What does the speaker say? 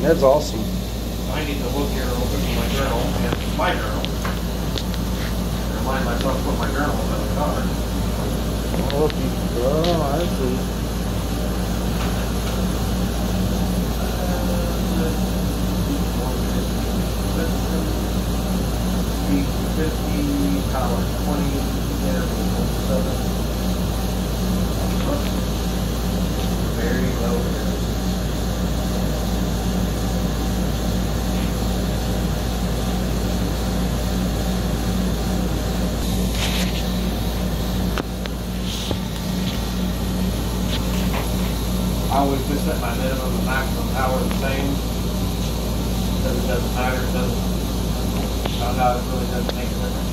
That's awesome. I need to look here real quick in my journal, and my journal. Remind myself to put my journal in the car. Oh, I see. Power 20, variable 7. Very low here. I always just set my minimum and maximum power the same, because it doesn't matter. It doesn't. Found out it really doesn't make a difference.